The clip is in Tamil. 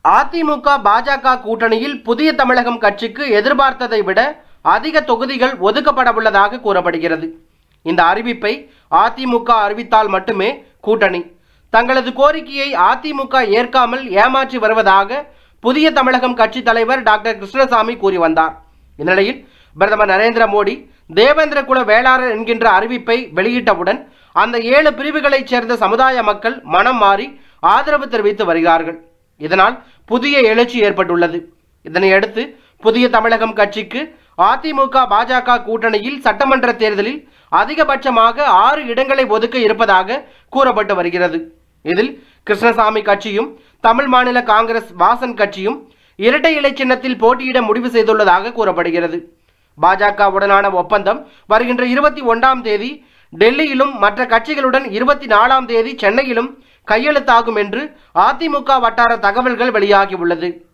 அதிமுக பாஜக கூட்டணியில் புதிய தமிழகம் கட்சிக்கு எதிர்பார்த்ததை விட அதிக தொகுதிகள் ஒதுக்கப்பட உள்ளதாக கூறப்படுகிறது. இந்த அறிவிப்பை அதிமுக அறிவித்தால் மட்டுமே கூட்டணி தங்களது கோரிக்கையை அதிமுக ஏற்காமல் ஏமாற்றி வருவதாக புதிய தமிழகம் கட்சி தலைவர் டாக்டர் கிருஷ்ணசாமி கூறி வந்தார். இந்நிலையில் பிரதமர் நரேந்திர மோடி தேவேந்திர குல வேளாளர் என்கின்ற அறிவிப்பை வெளியிட்டவுடன் அந்த 7 பிரிவுகளைச் சேர்ந்த சமுதாய மக்கள் மனம் மாறி ஆதரவு தெரிவித்து வருகிறார்கள். இதனால் புதிய எழுச்சி ஏற்பட்டுள்ளது. இதனையடுத்து புதிய தமிழகம் கட்சிக்கு அதிமுக பாஜக கூட்டணியில் சட்டமன்ற தேர்தலில் அதிகபட்சமாக 6 இடங்களை ஒதுக்க இருப்பதாக கூறப்பட்டு வருகிறது. இதில் கிருஷ்ணசாமி கட்சியும் தமிழ் மாநில காங்கிரஸ் வாசன் கட்சியும் இரட்டை இலை சின்னத்தில் போட்டியிட முடிவு செய்துள்ளதாக கூறப்படுகிறது. பாஜகவுடனான ஒப்பந்தம் வருகின்ற 21ஆம் தேதி டெல்லியிலும் மற்ற கட்சிகளுடன் 24ஆம் தேதி சென்னையிலும் கையெழுத்தாகும் என்று அதிமுக வட்டார தகவல்கள் வெளியாகியுள்ளது.